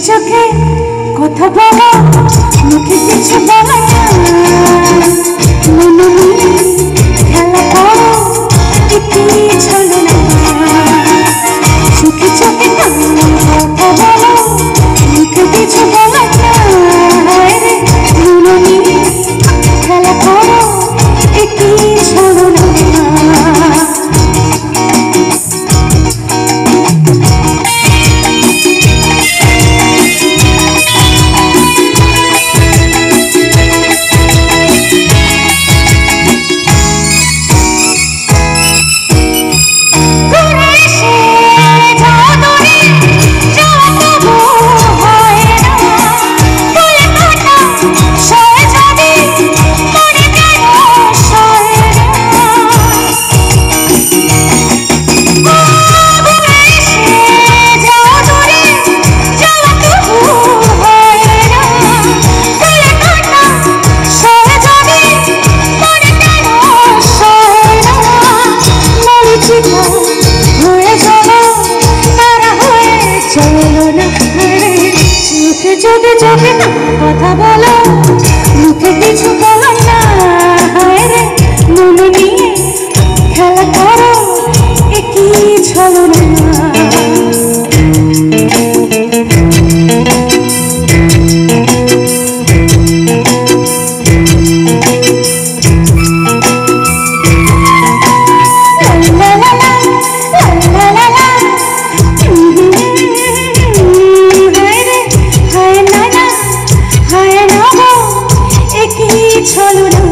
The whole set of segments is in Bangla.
চোখে কথা বলো, মুখে কিছু বলো না, মনে মনে খেলা করো, কি চলো না। চোখে চোখে কথা বলো, মুখে কিছু বলো না, মনে মনে খেলা করো, কি চলো না। চোখে চোখে কথা বলো, মুখে কিছু বলো না, রে মনে নিয়ে খেলা করো, কি চলো না। চলো না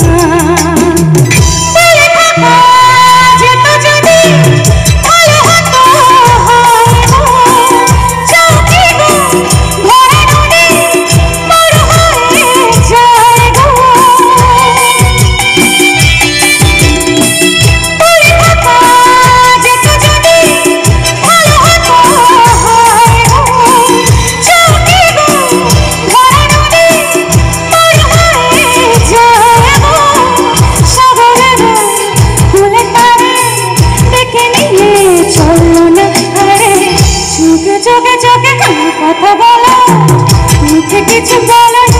চোখে চোখে কথা বলো, মুখে কিছু বলো